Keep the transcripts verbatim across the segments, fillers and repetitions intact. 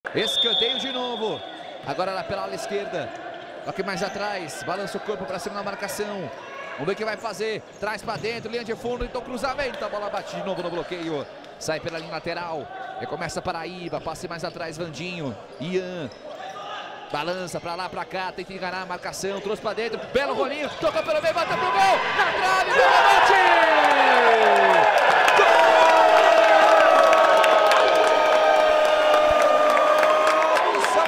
Escanteio de novo. Agora lá pela ala esquerda. Aqui mais atrás. Balança o corpo para cima na marcação. Vamos ver o que vai fazer. Traz para dentro. Linha de fundo. Então cruzamento. A bola bate de novo no bloqueio. Sai pela linha lateral. Recomeça Paraíba. Passe mais atrás. Vandinho. Ian. Balança pra lá, pra cá, tenta enganar a marcação, trouxe pra dentro, belo rolinho, tocou pelo meio, bateu pro gol, na trave, gol, bate! Gol! São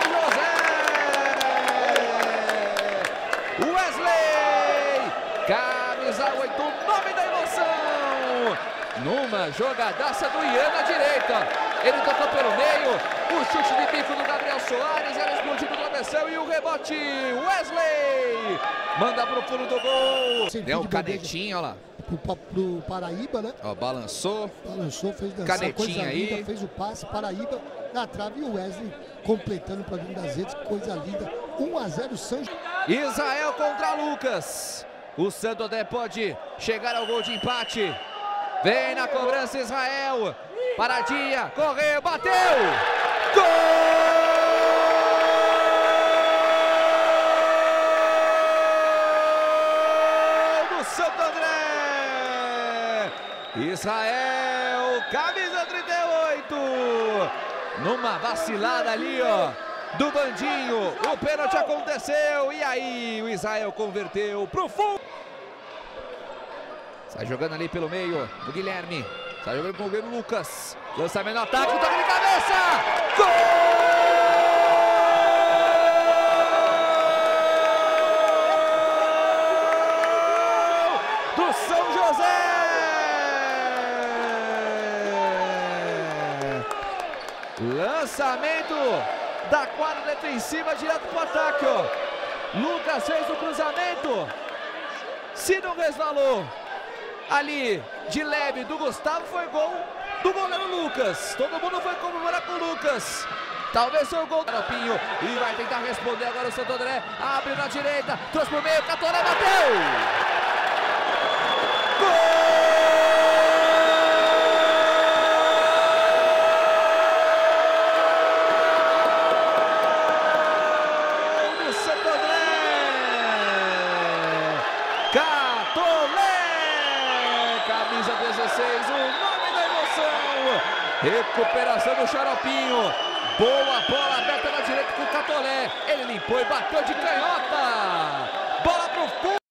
José! Wesley! Camisa oito, nome da emoção! Numa jogadaça do Ian na direita, ele tocou pelo meio, o chute de bico do Gabriel Soares, era explodido do travessão e o rebote, Wesley! Manda pro fundo do gol, deu um canetinho, olha lá. Pro, pro Paraíba, né? Ó, balançou. Balançou, fez dançar, Canetinha coisa linda, aí. fez o passe, Paraíba na trave e o Wesley completando para vir das redes, coisa linda. um a zero São Israel contra Lucas. O Santo André pode chegar ao gol de empate. Vem na cobrança Israel. Paradinha, correu, bateu! Gol do Santo André! Israel, camisa trinta e oito. Numa vacilada ali, ó, do Bandinho. O pênalti aconteceu e aí o Israel converteu pro fundo. Sai jogando ali pelo meio o Guilherme. Sai jogando com o goleiro Lucas. Lançamento no ataque, toque de cabeça! Gol! Do São José! Lançamento da quadra defensiva direto pro ataque, ó. Lucas fez o cruzamento. Se não resvalou ali de leve do Gustavo, foi gol do goleiro Lucas. Todo mundo foi comemorar com o Lucas. Talvez foi o gol do Xaropinho. E vai tentar responder agora o Santo André. Abre na direita, trouxe pro meio, Catoré bateu! Gol! Do Santo André! Catolé! Camisa dezesseis, o nome da emoção. Recuperação do Xaropinho. Boa bola aberta na direita com o Catolé. Ele limpou e bateu de canhota. Bola pro fundo.